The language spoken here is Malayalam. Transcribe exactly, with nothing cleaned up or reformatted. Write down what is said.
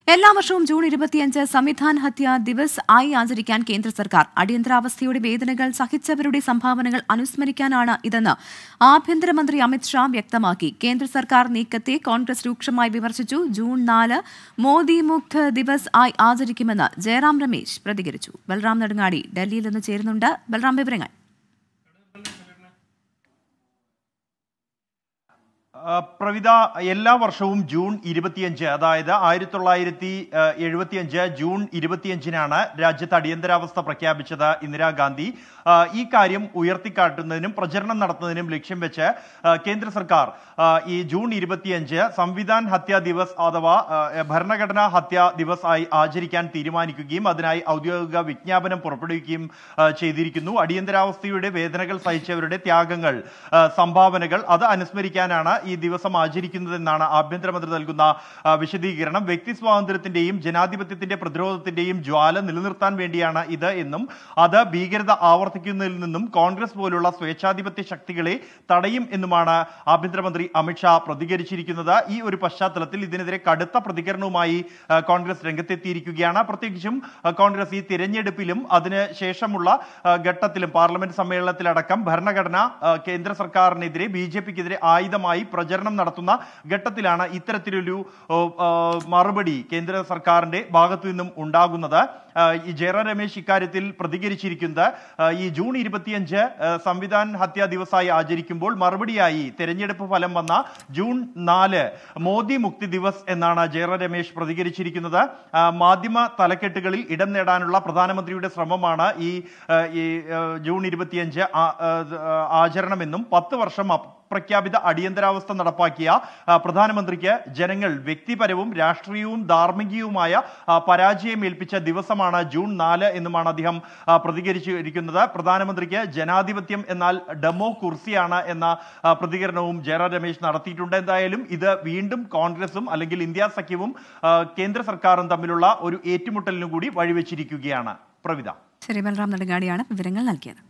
എല്ലാ വർഷവും ജൂൺ ഇരുപത്തിയഞ്ച് സംവിധാൻ ഹത്യാ ദിവസ് ആയി ആചരിക്കാൻ കേന്ദ്ര സർക്കാർ. അടിയന്തരാവസ്ഥയുടെ വേദനകൾ സഹിച്ചവരുടെ സംഭാവനകൾ അനുസ്മരിക്കാനാണ് ഇതെന്ന് ആഭ്യന്തരമന്ത്രി അമിത് ഷാ വ്യക്തമാക്കി. കേന്ദ്ര സർക്കാർ നീക്കത്തെ കോൺഗ്രസ് രൂക്ഷമായി വിമർശിച്ചു. ജൂൺ നാല് മോദി മുക്ത് ദിവസ് ആയി ആചരിക്കുമെന്ന് ജയറാം രമേശ് പ്രതികരിച്ചു. ബൽറാം നെടുങ്ങാടി ഡൽഹിയിൽ നിന്ന് ചേരുന്നുണ്ട്. ബൽറാം, വിവരങ്ങൾ. പ്രവിത, എല്ലാ വർഷവും ജൂൺ ഇരുപത്തിയഞ്ച്, അതായത് ആയിരത്തി തൊള്ളായിരത്തി എഴുപത്തിയഞ്ച് ജൂൺ ഇരുപത്തിയഞ്ചിനാണ് രാജ്യത്ത് അടിയന്തരാവസ്ഥ പ്രഖ്യാപിച്ചത് ഇന്ദിരാഗാന്ധി. ഈ കാര്യം ഉയർത്തിക്കാട്ടുന്നതിനും പ്രചരണം നടത്തുന്നതിനും ലക്ഷ്യം വെച്ച് കേന്ദ്ര സർക്കാർ ഈ ജൂൺ ഇരുപത്തിയഞ്ച് സംവിധാൻ ഹത്യാ ദിവസ് അഥവാ ഭരണഘടനാ ഹത്യാ ദിവസ് ആയി ആചരിക്കാൻ തീരുമാനിക്കുകയും അതിനായി ഔദ്യോഗിക വിജ്ഞാപനം പുറപ്പെടുവിക്കുകയും ചെയ്തിരിക്കുന്നു. അടിയന്തരാവസ്ഥയുടെ വേദനകൾ സഹിച്ചവരുടെ ത്യാഗങ്ങൾ, സംഭാവനകൾ അത് അനുസ്മരിക്കാനാണ് ഈ ദിവസം ആചരിക്കുന്നതെന്നാണ് ആഭ്യന്തരമന്ത്രി നൽകുന്ന വിശദീകരണം. വ്യക്തി സ്വാതന്ത്ര്യത്തിന്റെയും ജനാധിപത്യത്തിന്റെ പ്രതിരോധത്തിന്റെയും ജ്വാല നിലനിർത്താൻ വേണ്ടിയാണ് ഇത് എന്നും അത് ഭീകരത ആവർത്തിക്കുന്നതിൽ നിന്നും കോൺഗ്രസ് പോലുള്ള സ്വേച്ഛാധിപത്യ ശക്തികളെ തടയും എന്നുമാണ് ആഭ്യന്തരമന്ത്രി അമിത്ഷാ പ്രതികരിച്ചിരിക്കുന്നത്. ഈ ഒരു പശ്ചാത്തലത്തിൽ ഇതിനെതിരെ കടുത്ത പ്രതികരണവുമായി കോൺഗ്രസ് രംഗത്തെത്തിയിരിക്കുകയാണ്. പ്രത്യേകിച്ചും കോൺഗ്രസ് ഈ തിരഞ്ഞെടുപ്പിലും അതിന് ശേഷമുള്ള ഘട്ടത്തിലും പാർലമെന്റ് സമ്മേളനത്തിലടക്കം ഭരണഘടന കേന്ദ്ര സർക്കാരിനെതിരെ ബി ജെ പിക്കെതിരെ ആയുധമായി പ്രചരണം നടത്തുന്ന ഘട്ടത്തിലാണ് ഇത്തരത്തിലൊരു മറുപടി കേന്ദ്ര സർക്കാരിന്റെ ഭാഗത്തു നിന്നും ഉണ്ടാകുന്നത്. ഈ ജയറാം രമേശ് ഇക്കാര്യത്തിൽ പ്രതികരിച്ചിരിക്കുന്നത് ഈ ജൂൺ ഇരുപത്തിയഞ്ച് സംവിധാൻ ഹത്യാ ദിവസമായി ആചരിക്കുമ്പോൾ മറുപടിയായി തെരഞ്ഞെടുപ്പ് ഫലം വന്ന ജൂൺ നാല് മോദി മുക്തി ദിവസ് എന്നാണ് ജയറാം രമേശ് പ്രതികരിച്ചിരിക്കുന്നത്. മാധ്യമ തലക്കെട്ടുകളിൽ ഇടം നേടാനുള്ള പ്രധാനമന്ത്രിയുടെ ശ്രമമാണ് ഈ ജൂൺ ഇരുപത്തിയഞ്ച് ആചരണമെന്നും പത്ത് വർഷം പ്രഖ്യാപിത അടിയന്തരാവസ്ഥ നടപ്പാക്കിയ പ്രധാനമന്ത്രിക്ക് ജനങ്ങൾ വ്യക്തിപരവും രാഷ്ട്രീയവും ധാർമ്മികവുമായ പരാജയം ഏൽപ്പിച്ച ദിവസമാണ് ജൂൺ നാല് എന്നുമാണ് അദ്ദേഹം പ്രതികരിച്ചിരിക്കുന്നത്. പ്രധാനമന്ത്രിക്ക് ജനാധിപത്യം എന്നാൽ ഡെമോക്രസിയാണ് എന്ന പ്രതികരണവും ജയറാം രമേശ് നടത്തിയിട്ടുണ്ട്. എന്തായാലും ഇത് വീണ്ടും കോൺഗ്രസും അല്ലെങ്കിൽ ഇന്ത്യ സഖ്യവും കേന്ദ്ര സർക്കാരും തമ്മിലുള്ള ഒരു ഏറ്റുമുട്ടലിനു കൂടി വഴിവെച്ചിരിക്കുകയാണ്. പ്രവിത. ശരി, ബൽറാം നെടുങ്ങാടിയാണ് വിവരങ്ങൾ നൽകിയത്.